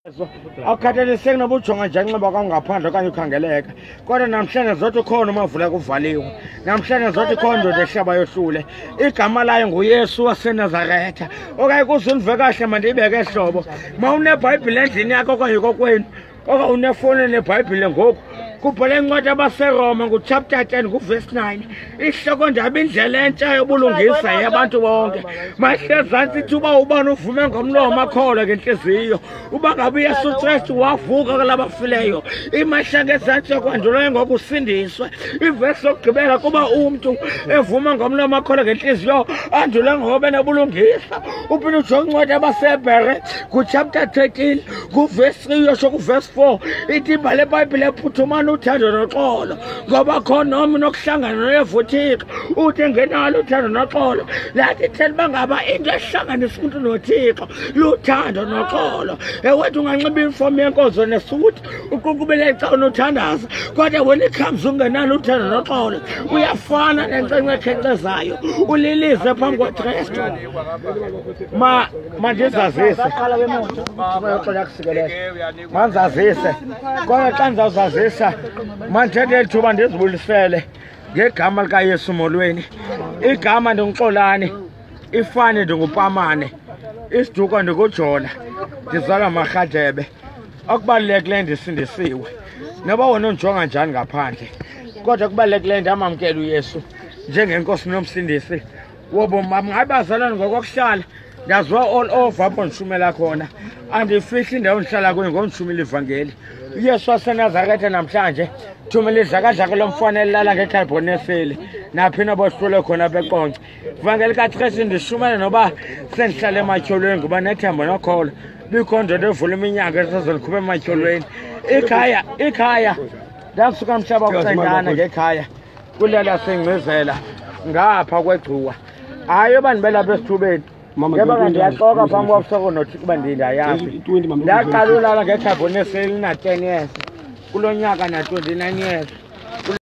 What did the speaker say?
Awukhathaliseki noba ujonga njani nxiba kwangaphandle okanye ukhangeleka. Kodwa namhlanje zothi ukhona umavula kuvaliwe. Namhlanje zothi ikhona indoda ehlaba yohlule. Igama layo nguYesu waseNazaretha. Okanye kuzundive kahle mandiyibeke ehlobo. Ma uneBhayibhile endlini yakho okanye kokwenu, okanye unefoni neBhayibhile ngoku, kubhale incwadi yabaseRoma nguchapter 10 nguverse 9. Ihloko ndaba indlela entsha yobulungisa yabantu bonke. Mahlezantsi ithuba ubani uvume ngomlomo akholwa ngenhliziyo. Uba ngabe uYesu Kristu wavuka kwalabafileyo. Imahla ngezantsi yokwandulayo ngokusindiswe. Iverse lokugqibela kuba umuntu evuma ngomlomo akholwa ngenhliziyo andule ngoba nobulungisa. Uphinde ujonge incwadi yabaseHebhere nguchapter 13 nguverse 3 yosho kuverse 4. Ithi ibhale eBhayibhile ephuthumana uthando noxolo, ngoba khona noma nokuhlangana noyevuthixo uthi ngenalo uthando noxolo. Lathi thela bangaba into ehlanganisa umuntu nothixo luthando noxolo. Ewethu unganxiba inifomu yenkonzo nesuti uqukubele xa unothandaza, kodwa wena ikhamzi ungenalo uthando noxolo uyafana nencence ekhenkcezayo ulilize phambi kwaKristu. Mandizazise manzazise kodwa xa ndizawuzazisa mandithethe eli thuba ndizibulisele ngegama likaYesu molweni. Igama ndinguXolani, ifani ndingupamane, isiduko ndingujona, ndizalwa Marhadebe. Okubalulekileyo ndisindisiwe. Noba wena undijonga njani ngaphandle, kodwa kubalulekileyo ndamamkela uYesu njengenkosi nomsindisi wobomi bam. Ngabe bazalwane ngokokuhlala ndaziwa all over apho ndishumela khona, andifihli indawo ndihlala kuyo ngondishumela ivangeli. uYesu waseNazaretha namhlanje thumela idlakadlaka lomfana elilala ngekhabhoneseli naphi nobohlule khona beqonce. Ivangeli kaKristu ndishumela noba sendihlala ematyholweni ngoba nethemba nokholo bikho ndoda evula iminyango esazolikhupha ematyholweni. Ikhaya ndasuka mhlaba kucendana ngekhaya kulala sengcizela ngapha kwegcuwa. Hayi yoba ndibelapha esithubeni ngeba ndiyaxoka phambi kwabusoko nothi kuba ndindayazi. Ndaqala ulala ngekhabhoneseli na 10 years, kulo nyaka na 29 years.